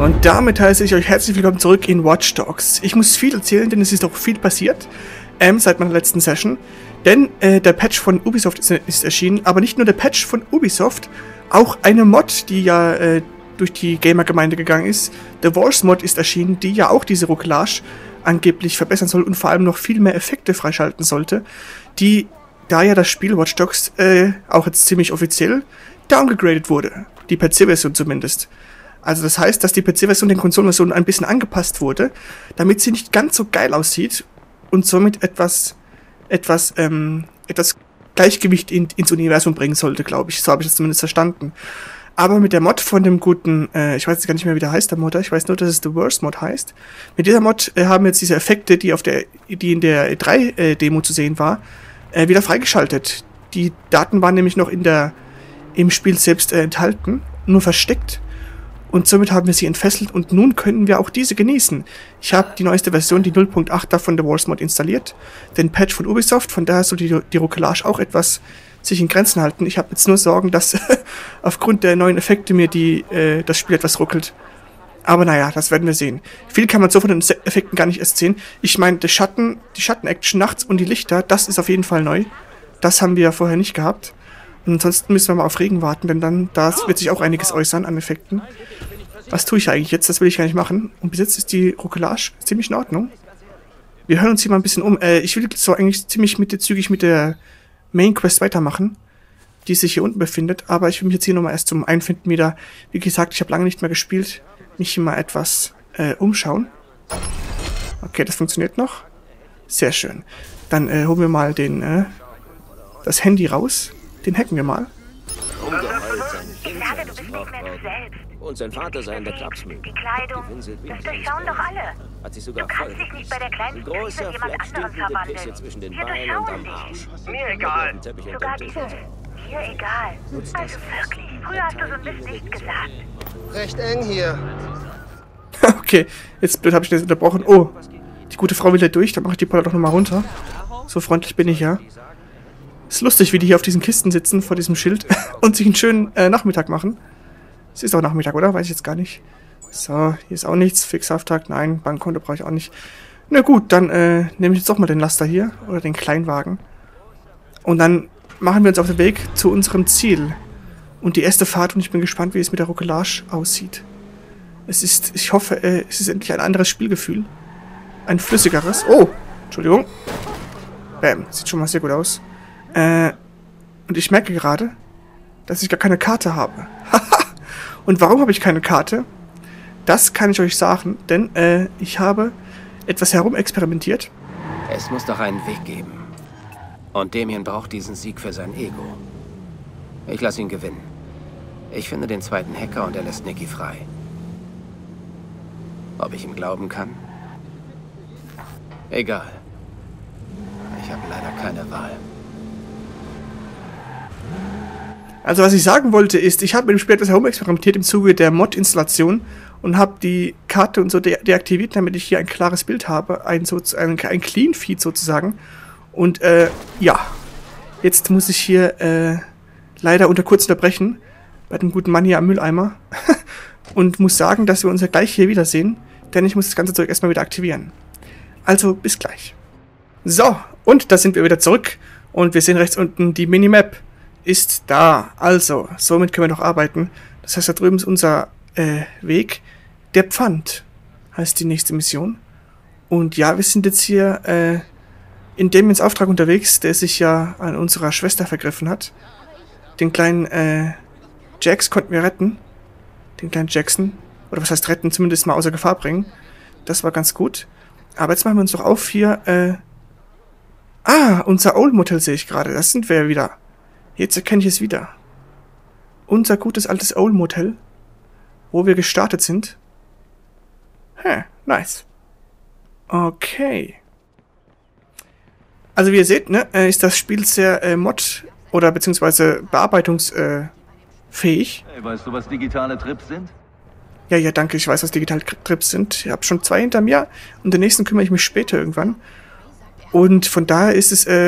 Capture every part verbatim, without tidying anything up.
Und damit heiße ich euch herzlich willkommen zurück in Watch Dogs. Ich muss viel erzählen, denn es ist auch viel passiert ähm, seit meiner letzten Session. Denn äh, der Patch von Ubisoft ist, ist erschienen, aber nicht nur der Patch von Ubisoft, auch eine Mod, die ja äh, durch die Gamer-Gemeinde gegangen ist. The Wars Mod ist erschienen, die ja auch diese Ruckelage angeblich verbessern soll und vor allem noch viel mehr Effekte freischalten sollte, die, da ja das Spiel Watch Dogs äh, auch jetzt ziemlich offiziell downgegradet wurde. Die P C-Version zumindest. Also das heißt, dass die P C-Version den Konsolenversionen ein bisschen angepasst wurde, damit sie nicht ganz so geil aussieht und somit etwas, etwas, ähm, etwas Gleichgewicht in, ins Universum bringen sollte, glaube ich. So habe ich das zumindest verstanden. Aber mit der Mod von dem guten, äh, ich weiß jetzt gar nicht mehr, wie der heißt, der Modder, ich weiß nur, dass es The Worst Mod heißt. Mit dieser Mod äh, haben jetzt diese Effekte, die auf der, die in der E drei Demo zu sehen war, äh, wieder freigeschaltet. Die Daten waren nämlich noch in der, im Spiel selbst äh, enthalten, nur versteckt. Und somit haben wir sie entfesselt und nun können wir auch diese genießen. Ich habe die neueste Version, die null Punkt acht von The Wars Mod installiert, den Patch von Ubisoft, von daher soll die, die Ruckelage auch etwas sich in Grenzen halten. Ich habe jetzt nur Sorgen, dass aufgrund der neuen Effekte mir die, äh, das Spiel etwas ruckelt. Aber naja, das werden wir sehen. Viel kann man so von den Effekten gar nicht erst sehen. Ich meine, die Schatten, die Schatten-Action nachts und die Lichter, das ist auf jeden Fall neu. Das haben wir ja vorher nicht gehabt. Und ansonsten müssen wir mal auf Regen warten, denn dann da wird sich auch einiges äußern an Effekten. Was tue ich eigentlich jetzt? Das will ich gar nicht machen. Und bis jetzt ist die Ruckelage ziemlich in Ordnung. Wir hören uns hier mal ein bisschen um. Äh, ich will so eigentlich ziemlich mit, zügig mit der Main Quest weitermachen, die sich hier unten befindet. Aber ich will mich jetzt hier nochmal erst zum Einfinden wieder. Wie gesagt, ich habe lange nicht mehr gespielt. Mich hier mal etwas äh, umschauen. Okay, das funktioniert noch. Sehr schön. Dann äh, holen wir mal den, äh, das Handy raus. Den hacken wir mal. Ich sage, du bist nicht mehr du selbst. Und sein Vater sei in der Klapsmühle. Die Kleidung, das durchschauen doch alle. Hat sich sogar Du kannst dich nicht bei der kleinen Prise jemand anderen verwandeln. zwischen den Wir Beinen und durchschauen am Arsch. dich. Mir egal. Sogar diese... Dir egal. Also wirklich, früher hast du so ein bisschen nicht gesagt. Recht eng hier. Okay, jetzt blöd habe ich das unterbrochen. Oh, die gute Frau will da durch. Dann mache ich die Poller doch nochmal runter. So freundlich bin ich ja. Ist lustig, wie die hier auf diesen Kisten sitzen, vor diesem Schild und sich einen schönen äh, Nachmittag machen. Es ist auch Nachmittag, oder? Weiß ich jetzt gar nicht. So, hier ist auch nichts. Fixauftakt, nein. Bankkonto brauche ich auch nicht. Na gut, dann äh, nehme ich jetzt doch mal den Laster hier. Oder den Kleinwagen. Und dann machen wir uns auf den Weg zu unserem Ziel. Und die erste Fahrt, und ich bin gespannt, wie es mit der Ruckelage aussieht. Es ist, ich hoffe, äh, es ist endlich ein anderes Spielgefühl. Ein flüssigeres. Oh, Entschuldigung. Bam, sieht schon mal sehr gut aus. Äh, und ich merke gerade, dass ich gar keine Karte habe. Und warum habe ich keine Karte? Das kann ich euch sagen, denn äh, ich habe etwas herumexperimentiert. Es muss doch einen Weg geben. Und Damien braucht diesen Sieg für sein Ego. Ich lasse ihn gewinnen. Ich finde den zweiten Hacker und er lässt Nicky frei. Ob ich ihm glauben kann? Egal. Ich habe leider keine Wahl. Also was ich sagen wollte ist, ich habe mit dem Spiel etwas herumexperimentiert im Zuge der Mod-Installation und habe die Karte und so de deaktiviert, damit ich hier ein klares Bild habe, ein, so, ein, ein Clean-Feed sozusagen. Und äh, ja, jetzt muss ich hier äh, leider unter kurz unterbrechen, bei dem guten Mann hier am Mülleimer, und muss sagen, dass wir uns ja gleich hier wiedersehen, denn ich muss das ganze Zeug erstmal wieder aktivieren. Also, bis gleich. So, und da sind wir wieder zurück und wir sehen rechts unten die Minimap. Ist da. Also, somit können wir noch arbeiten. Das heißt, da drüben ist unser äh, Weg. Der Pfand heißt die nächste Mission. Und ja, wir sind jetzt hier äh, in Damiens Auftrag unterwegs, der sich ja an unserer Schwester vergriffen hat. Den kleinen äh, Jax konnten wir retten. Den kleinen Jackson. Oder was heißt retten? Zumindest mal außer Gefahr bringen. Das war ganz gut. Aber jetzt machen wir uns doch auf hier. Äh, ah, unser Old Motel sehe ich gerade. Das sind wir ja wieder. Jetzt erkenne ich es wieder. Unser gutes altes Old Motel, wo wir gestartet sind. Hä, nice. Okay. Also wie ihr seht, ne, ist das Spiel sehr äh, mod- oder beziehungsweise bearbeitungsfähig. Hey, weißt du, was digitale Trips sind? Ja, ja, danke, ich weiß, was digitale Trips sind. Ich habe schon zwei hinter mir und den nächsten kümmere ich mich später irgendwann. Und von daher ist es äh,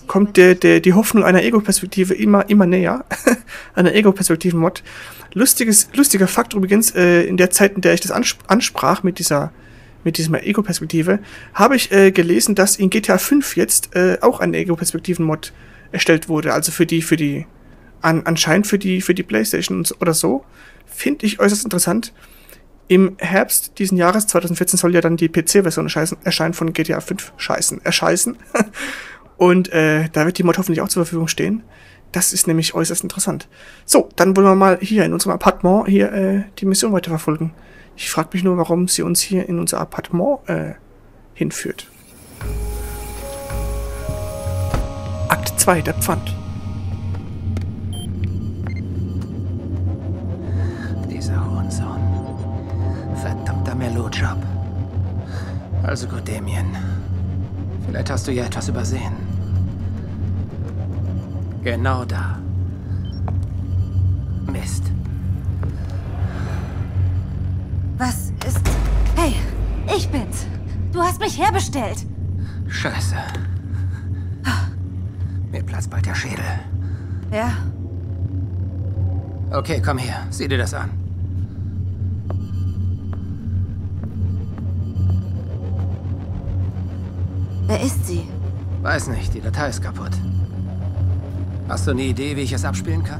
kommt der, der, die Hoffnung einer Ego-Perspektive immer, immer näher. Einer Ego-Perspektiven-Mod. Lustiges, lustiger Fakt übrigens, äh, in der Zeit, in der ich das ansp ansprach mit dieser, mit dieser Ego-Perspektive, habe ich äh, gelesen, dass in G T A fünf jetzt äh, auch ein Ego-Perspektiven-Mod erstellt wurde. Also für die, für die, an, anscheinend für die, für die PlayStation oder so. Finde ich äußerst interessant. Im Herbst diesen Jahres, zwanzig vierzehn, soll ja dann die P C-Version erscheinen von G T A fünf. Scheißen, erscheißen. Und äh, da wird die Mod hoffentlich auch zur Verfügung stehen. Das ist nämlich äußerst interessant. So, dann wollen wir mal hier in unserem Appartement hier äh, die Mission weiterverfolgen. Ich frage mich nur, warum sie uns hier in unser Appartement äh, hinführt. Akt zwei, der Pfand. Dieser Hurensohn. Verdammter Melodjob. Also gut, Damien. Vielleicht hast du ja etwas übersehen. Genau da. Mist. Was ist... Hey, ich bin's. Du hast mich herbestellt. Scheiße. Mir platzt bald der Schädel. Ja? Okay, komm her. Sieh dir das an. Wer ist sie? Weiß nicht, die Datei ist kaputt. Hast du eine Idee, wie ich es abspielen kann?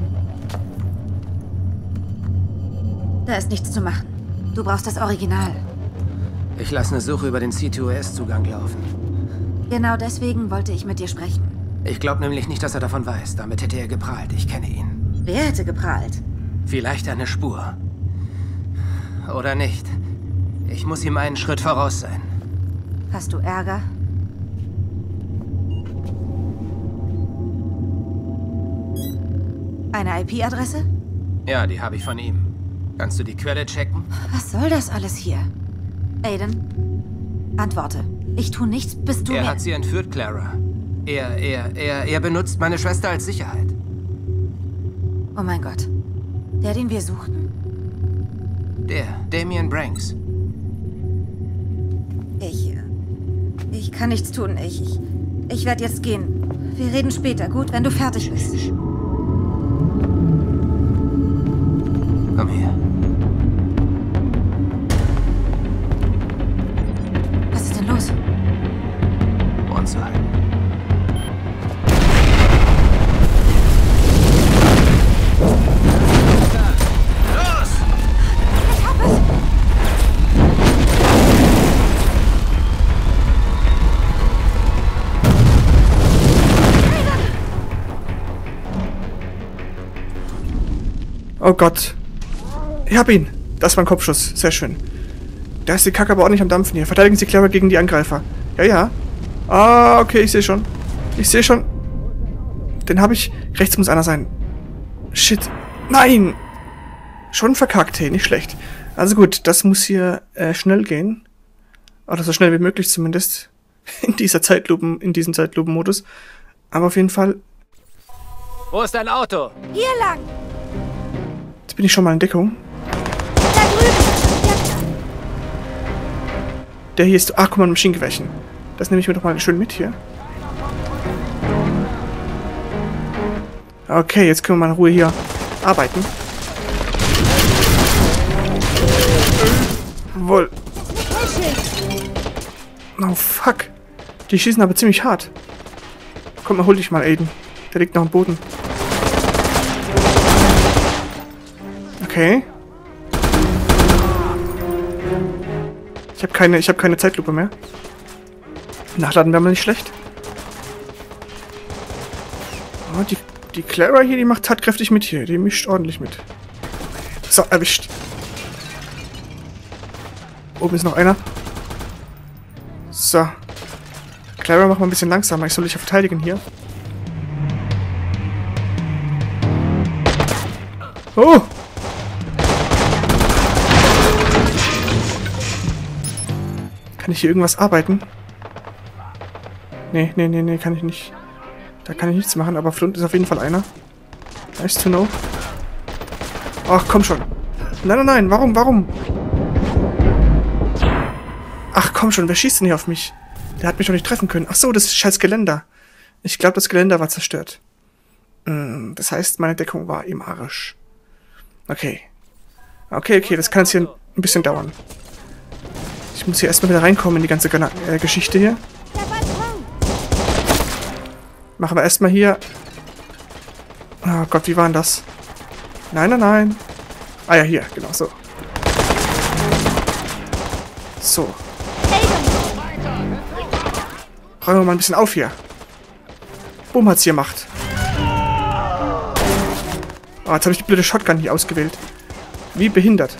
Da ist nichts zu machen. Du brauchst das Original. Ich lasse eine Suche über den C zwei S-Zugang laufen. Genau deswegen wollte ich mit dir sprechen. Ich glaube nämlich nicht, dass er davon weiß. Damit hätte er geprahlt. Ich kenne ihn. Wer hätte geprahlt? Vielleicht eine Spur. Oder nicht. Ich muss ihm einen Schritt voraus sein. Hast du Ärger? Eine I P-Adresse? Ja, die habe ich von ihm. Kannst du die Quelle checken? Was soll das alles hier? Aiden, antworte. Ich tue nichts, bis du Er mir... hat sie entführt, Clara. Er, er, er, er benutzt meine Schwester als Sicherheit. Oh mein Gott. Der, den wir suchten? Der, Damien Branks. Ich... äh, Ich kann nichts tun. Ich... Ich, ich werde jetzt gehen. Wir reden später, gut, wenn du fertig bist. Komm her. Was ist denn los? Ohren zu halten. Los! Ich hab es! Oh Gott. Ich hab ihn. Das war ein Kopfschuss. Sehr schön. Da ist die Kacke aber auch nicht am Dampfen hier. Verteidigen Sie clever gegen die Angreifer. Ja, ja. Ah, okay, ich sehe schon. Ich sehe schon. Den habe ich... Rechts muss einer sein. Shit. Nein! Schon verkackt, hey. Nicht schlecht. Also gut, das muss hier äh, schnell gehen. Oder so schnell wie möglich zumindest. In dieser Zeitlupen... In diesem Zeitlupenmodus. Aber auf jeden Fall... Wo ist dein Auto? Hier lang! Jetzt bin ich schon mal in Deckung. Da drüben! Jetzt! Der hier ist... Ach, guck mal, ein Maschinengewehrchen. Das nehme ich mir doch mal schön mit hier. Okay, jetzt können wir mal in Ruhe hier arbeiten. Wohl. Oh, fuck. Die schießen aber ziemlich hart. Komm mal, hol dich mal, Aiden. Der liegt noch am Boden. Okay. Ich habe keine, ich habe keine Zeitlupe mehr. Nachladen wäre mal nicht schlecht. Oh, die, die Clara hier, die macht tatkräftig mit hier. Die mischt ordentlich mit. So, erwischt. Oben ist noch einer. So. Clara, mach mal ein bisschen langsamer. Ich soll dich ja verteidigen hier. Oh! Kann ich hier irgendwas arbeiten? Nee, nee, nee, nee, kann ich nicht. Da kann ich nichts machen, aber Flint ist auf jeden Fall einer. Nice to know. Ach, komm schon. Nein, nein, nein, warum, warum? Ach, komm schon, wer schießt denn hier auf mich? Der hat mich doch nicht treffen können. Ach so, das ist scheiß Geländer. Ich glaube, das Geländer war zerstört. Das heißt, meine Deckung war im Arsch. Okay. Okay, okay, das kann jetzt hier ein bisschen dauern. Ich muss hier erstmal wieder reinkommen in die ganze Gana äh, Geschichte hier. Machen wir erstmal hier... Oh Gott, wie war denn das? Nein, nein, nein. Ah ja, hier, genau, so. So. Räumen wir mal ein bisschen auf hier. Boom hat's hier gemacht. Oh, jetzt habe ich die blöde Shotgun hier ausgewählt. Wie behindert.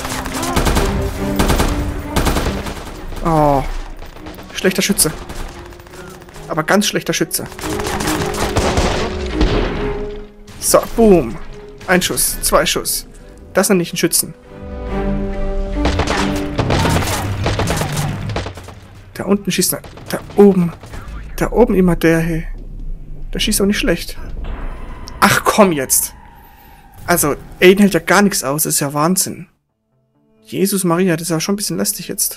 Oh. Schlechter Schütze. Aber ganz schlechter Schütze. So, boom. Ein Schuss, zwei Schuss. Das sind nicht ein Schützen. Da unten schießt er. Da oben. Da oben immer der, hey. Der schießt auch nicht schlecht. Ach komm jetzt. Also, Aiden hält ja gar nichts aus. Das ist ja Wahnsinn. Jesus Maria, das ist ja schon ein bisschen lästig jetzt.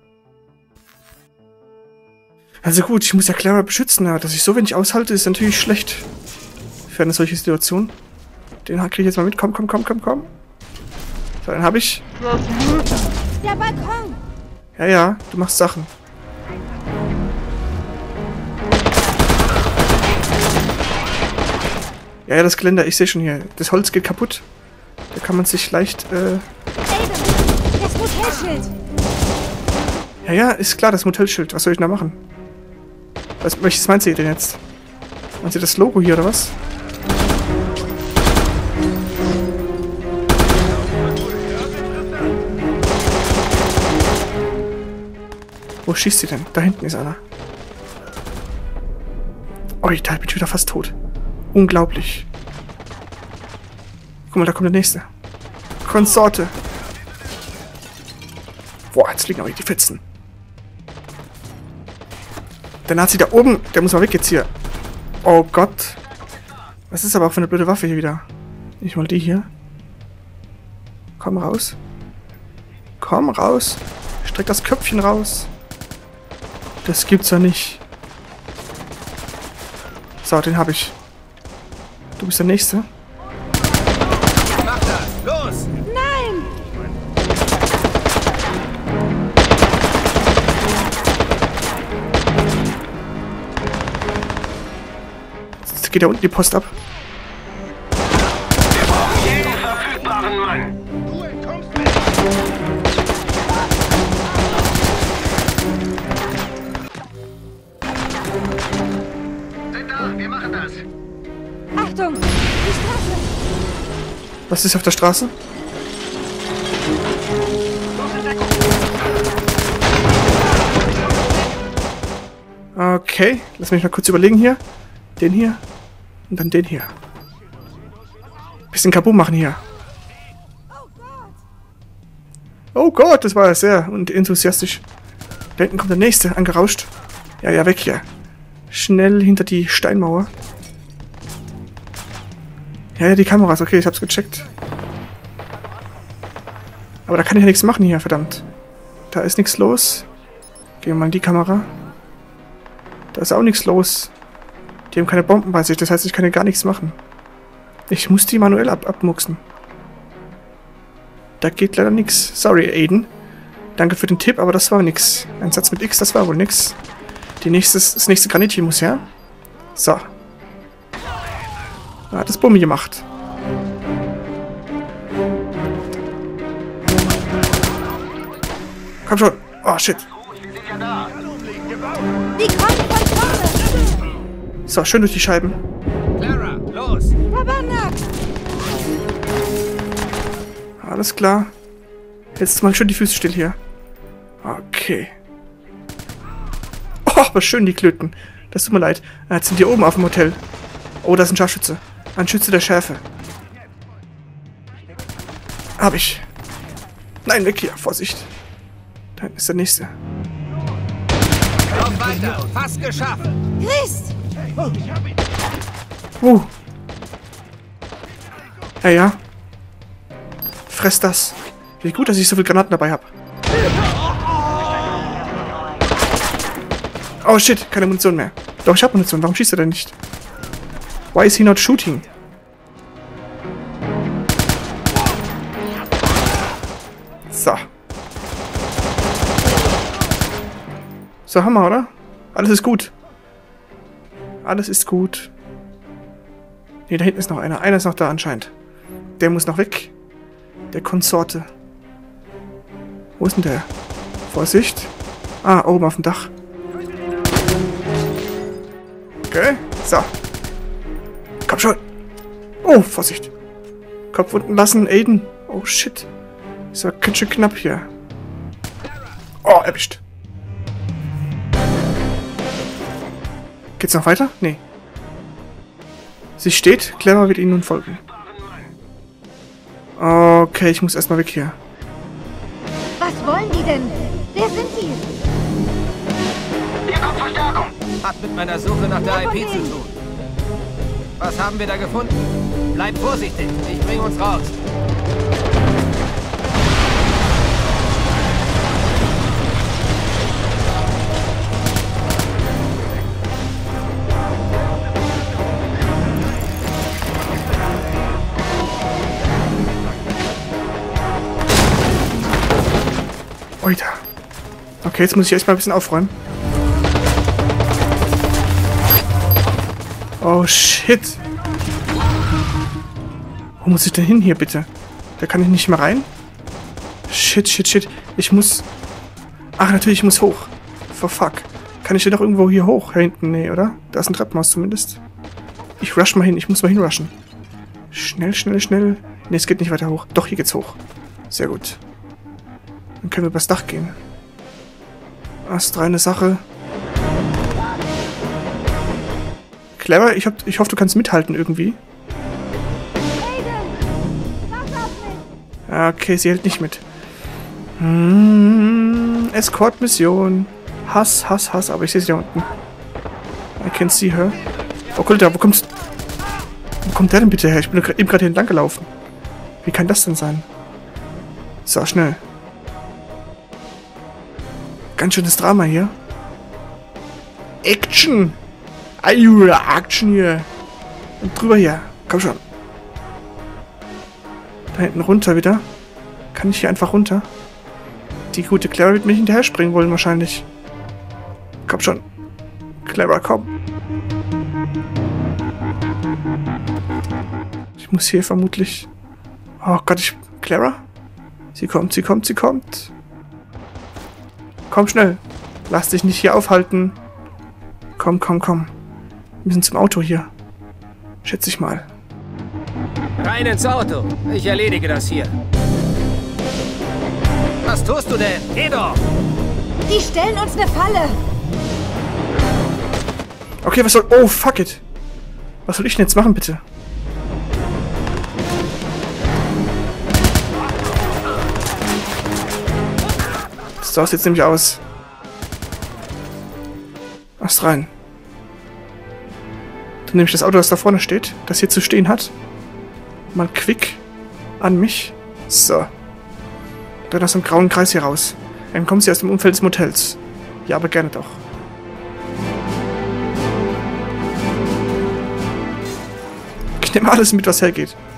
Also gut, ich muss ja Clara beschützen, aber dass ich so wenig aushalte, ist natürlich schlecht. Für eine solche Situation. Den kriege ich jetzt mal mit. Komm, komm, komm, komm, komm. So, den habe ich. Der Balkon! Ja, ja, du machst Sachen. Ja, ja, das Geländer, ich sehe schon hier. Das Holz geht kaputt. Da kann man sich leicht, äh... Aiden, das Motelschild! Ja, ja, ist klar, das Motelschild. Was soll ich da machen? Was, welches meint ihr denn jetzt? Meint ihr das Logo hier, oder was? Wo schießt sie denn? Da hinten ist einer. Oh, da bin ich wieder fast tot. Unglaublich. Guck mal, da kommt der nächste. Konsorte. Boah, jetzt liegen aber die Fetzen. Der Nazi da oben, der muss mal weg jetzt hier. Oh Gott. Was ist aber auch für eine blöde Waffe hier wieder? Nicht mal die hier. Komm raus. Komm raus. Streck das Köpfchen raus. Das gibt's ja nicht. So, den habe ich. Du bist der Nächste. Mach das! Los! Nein! Jetzt geht da unten die Post ab. Wir brauchen jeden verfügbaren Mann. Du entkommst mir. Sind da, wir machen das. Achtung! Die Straße! Was ist auf der Straße? Okay, lass mich mal kurz überlegen hier. Den hier. Und dann den hier. Bisschen Kaboom machen hier. Oh Gott, das war ja sehr enthusiastisch. Da hinten kommt der nächste, angerauscht. Ja, ja, weg hier. Schnell hinter die Steinmauer. Ja, ja, die Kameras, okay, ich hab's gecheckt. Aber da kann ich ja nichts machen hier, verdammt. Da ist nichts los. Gehen wir mal in die Kamera. Da ist auch nichts los. Die haben keine Bomben bei sich, das heißt, ich kann ja gar nichts machen. Ich muss die manuell ab abmuxen. Da geht leider nichts. Sorry, Aiden. Danke für den Tipp, aber das war nix. Ein Satz mit X, das war wohl nix. Die nächstes, das nächste Granitchen muss her. So. Er hat das Bumm gemacht. Komm schon. Oh, shit. Die kommen von vorne! So, schön durch die Scheiben. Clara, los! Verwandert! Alles klar. Jetzt mal schön die Füße still hier. Okay. Oh, was schön die Klöten. Das tut mir leid. Jetzt sind die oben auf dem Hotel. Oh, da ist ein Scharfschütze. Ein Schütze der Schärfe. Hab ich. Nein, weg hier. Vorsicht. Da hinten ist der nächste. Lauf weiter! Fast geschafft! Christ! Uh. Ja, ja. Fress das. Wie gut, dass ich so viel Granaten dabei habe. Oh shit, keine Munition mehr. Doch, ich habe Munition. Warum schießt er denn nicht? Why is he not shooting? So. So, Hammer, oder? Alles ist gut. Alles ist gut. Ne, da hinten ist noch einer. Einer ist noch da anscheinend. Der muss noch weg. Der Konsorte. Wo ist denn der? Vorsicht. Ah, oben auf dem Dach. Okay, so. Komm schon. Oh, Vorsicht. Kopf unten lassen, Aiden. Oh, shit. Ist ja ganz schön knapp hier. Oh, erwischt. Geht's noch weiter? Nee. Sie steht. Clever wird ihnen nun folgen. Okay, ich muss erstmal weg hier. Was wollen die denn? Wer sind die? Hier kommt Verstärkung. Hat mit meiner Suche nach der I P zu tun. Was haben wir da gefunden? Bleib vorsichtig, ich bringe uns raus. Oida. Okay, jetzt muss ich erstmal ein bisschen aufräumen. Oh, shit. Wo muss ich denn hin hier, bitte? Da kann ich nicht mehr rein? Shit, shit, shit. Ich muss... Ach, natürlich, ich muss hoch. For fuck. Kann ich denn doch irgendwo hier hoch? Hier hinten? Nee, oder? Da ist ein Treppenhaus zumindest. Ich rush mal hin. Ich muss mal hinrushen. Schnell, schnell, schnell. Nee, es geht nicht weiter hoch. Doch, hier geht's hoch. Sehr gut. Dann können wir übers Dach gehen. Astreine Sache. Clever, ich, hab, ich hoffe, du kannst mithalten irgendwie. Okay, sie hält nicht mit. Hm, Escort-Mission. Hass, Hass, Hass, aber ich sehe sie da unten. I can see her. Oh, guck da, wo kommst Wo kommt der denn bitte her? Ich bin eben gerade hier entlang gelaufen. Wie kann das denn sein? So, schnell. Ganz schönes Drama hier. Action! Ayuh, Action hier. Und drüber hier. Komm schon. Da hinten runter wieder. Kann ich hier einfach runter? Die gute Clara wird mich hinterher springen wollen wahrscheinlich. Komm schon. Clara, komm. Ich muss hier vermutlich... Oh Gott, ich... Clara? Sie kommt, sie kommt, sie kommt. Komm schnell. Lass dich nicht hier aufhalten. Komm, komm, komm. Wir sind zum Auto hier. Schätze ich mal. Rein ins Auto. Ich erledige das hier. Was tust du denn? Geh doch! Die stellen uns eine Falle. Okay, was soll... Oh, fuck it. Was soll ich denn jetzt machen, bitte? Das sah jetzt nämlich aus. Ast rein. Dann nehme ich das Auto, das da vorne steht, das hier zu stehen hat. Mal quick an mich. So. Dann aus dem grauen Kreis hier raus. Dann kommen sie aus dem Umfeld des Motels. Ja, aber gerne doch. Ich nehme alles mit, was hergeht.